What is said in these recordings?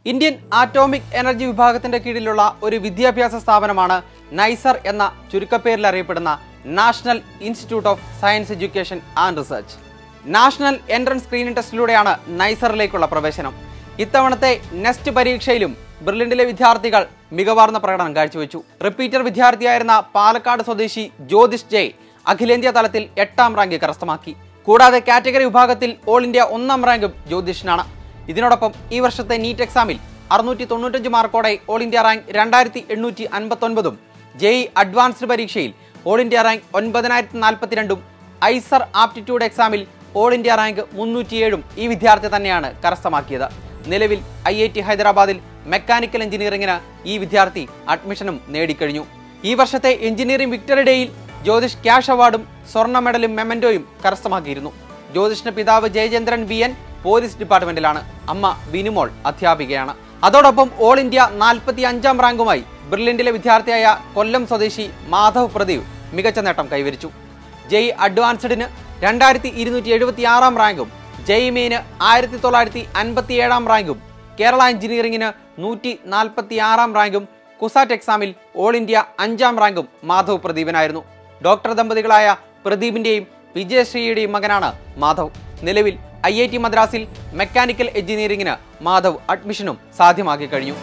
Indian atomic energy വിഭാഗത്തിന്റെ കീഴിലുള്ള ഒരു വിദ്യാഭ്യാസ സ്ഥാപനമാണ് നൈസർ എന്ന ചുരുക്കപ്പേരിൽ അറിയപ്പെടുന്ന national institute of science education and research. National entrance screening ടെസ്റ്റിലൂടെയാണ് നൈസറിലേക്കുള്ള പ്രവേശനം. ഇത്തവണത്തെ നെസ്റ്റ് പരീക്ഷയിലും ബെർലിനിലെ വിദ്യാർത്ഥികൾ മികവാർന്ന പ്രകടനം കാഴ്ചവെച്ചു. റിപ്പീറ്റർ വിദ്യാർത്ഥിയായിരുന്ന പാലക്കാട് സ്വദേശി ജ്യോതിഷ് ജയ് അഖിലേന്ത്യാ തലത്തിൽ 8ാം റാങ്ക് കരസ്ഥമാക്കി. കൂടാതെ കാറ്റഗറി വിഭാഗത്തിൽ ഓൾ ഇന്ത്യ 1ാം റാങ്കും ജ്യോതിഷിനാണ്. ഇതിനോടൊപ്പം ഈ വർഷത്തെ നീറ്റ് എക്സാമിൽ 695 മാർക്കോടെ ഓൾ ഇന്ത്യ റാങ്ക് 2859ഉം ജെഇ അഡ്വാൻസ്ഡ് പരീക്ഷയിൽ ഓൾ ഇന്ത്യ റാങ്ക് 9042ഉം ഐസർ ആപ്റ്റിറ്റ്യൂഡ് എക്സാമിൽ ഓൾ ഇന്ത്യ റാങ്ക് 307ഉം ഈ വിദ്യാർത്ഥി തന്നെയാണ് കരസ്ഥമാക്കിയത്. നിലവിൽ IIT ഹൈദരാബാദിൽ മെക്കാനിക്കൽ എഞ്ചിനീയറിംഗിന് ഈ വിദ്യാർത്ഥി അഡ്മിഷനും നേടിക്കഴിഞ്ഞു. ഈ വർഷത്തെ എഞ്ചിനീയറിംഗ് വിക്ടറി ഡേയിൽ ജ്യോതിഷ് ക്യാഷ് അവാർഡും സ്വർണ്ണ മെഡലും മെമന്റോയും കരസ്ഥമാക്കിയിരുന്നു. ജ്യോതിഷിന്റെ പിതാവ് ജയചന്ദ്രൻ VN പോലീസ് ഡിപ്പാർട്ട്മെന്റിലാണ്. അമ്മ ബിനുമോൾ അധ്യാപികയാണ്. അതോടൊപ്പം ഓൾ ഇന്ത്യ 45ാം റാങ്കുമായി ബെർലിനിലെ വിദ്യാർത്ഥിയായ കൊല്ലം സ്വദേശി മാധവ് പ്രദീപ് മികച്ച നേട്ടം കൈവരിച്ചു. ജെഇ അഡ്വാൻസ്ഡിന് 2276ാം റാങ്കും ജെഇ മെയിന് 1957ാം റാങ്കും കേരള എഞ്ചിനീയറിംഗിന് 146ാം റാങ്കും കുസാറ്റ് എക്സാമിൽ ഓൾ ഇന്ത്യ 5ാം റാങ്കും മാധവ് പ്രദീപിനായിരുന്നു. ഡോക്ടർ ദമ്പതികളായ പ്രദീപിന്റെയും വിജയശ്രീയുടെയും മകനാണ് മാധവ്. നിലവിൽ IIT മദ്രാസിൽ മെക്കാനിക്കൽ എഞ്ചിനീയറിംഗിന് മാധവ് അഡ്മിഷനും സാധ്യമാക്കി കഴിഞ്ഞു.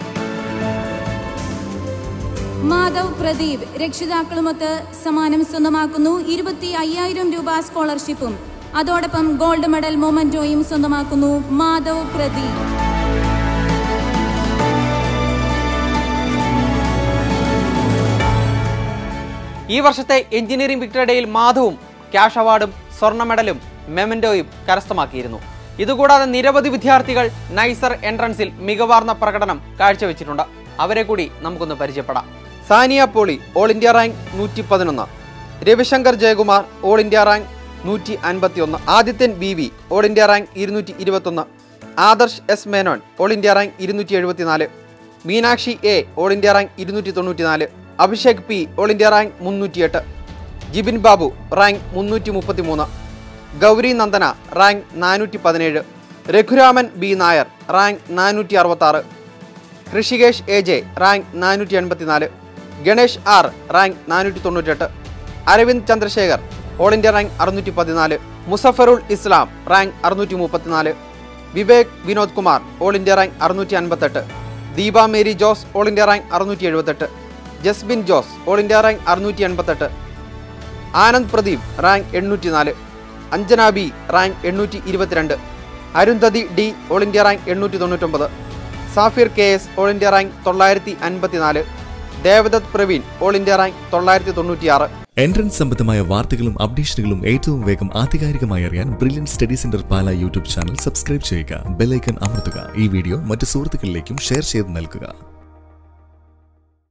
മാധവ് പ്രദീപ് രക്ഷിതാക്കളുമൊത്ത് സമ്മാനം സ്വന്തമാക്കുന്നു. 25,000 രൂപ സ്കോളർഷിപ്പും അതോടൊപ്പം ഗോൾഡ് മെഡൽ മൊമെന്റോയും സ്വന്തമാക്കുന്നു മാധവ് പ്രദീപ്. ഈ വർഷത്തെ എഞ്ചിനീയറിംഗ് വിക്ടറി ഡേയിൽ മാധവും ക്യാഷ് അവാർഡും സ്വർണ്ണ മെഡലും മെമന്റോയും കരസ്ഥമാക്കിയിരുന്നു. ഇതുകൂടാതെ നിരവധി വിദ്യാർത്ഥികൾ നൈസർ എൻട്രൻസിൽ മികവാർന്ന പ്രകടനം കാഴ്ചവെച്ചിട്ടുണ്ട്. അവരെ കൂടി നമുക്കൊന്ന് പരിചയപ്പെടാം. Sania Poly all India rank 111, Ravishankar Jayakumar all India rank 151, Adithyan BV all India rank 221, Adarsh S Menon all India rank 274, Meenakshi A all India rank 294, Abhishek P all India rank 308, Jibin Babu rank 333, Gouri Nandana rank 417, Raghuraman B Nair rank 466, Hrishikesh AJ rank 484, Ganesh R rank 498, Aravind Chandrasekhar all India rank 614, Muzafarul Islam rank 634, Vivek Vinod Kumar all India rank 658, Deepa Mary Jose all India rank 678, Jasbin Jose all India rank 688, Anand Pradeep rank 804, Anjana B rank 822, Arundhathi D all India rank 899, Safir KS all India rank 954, Devadath Praveen all India rank 996. Entrance സംബന്ധമായ വാർത്തകളും അപ്ഡേഷനുകളും ഏറ്റവും വേഗം ആധികാരികമായി അറിയാൻ brilliant study centre Pala YouTube channel subscribe ചെയ്യുക. Bell icon അമർത്തുക. ഈ വീഡിയോ മറ്റ് സുഹൃത്തുക്കളിലേക്കും ഷെയർ ചെയ്ത് നൽകുക.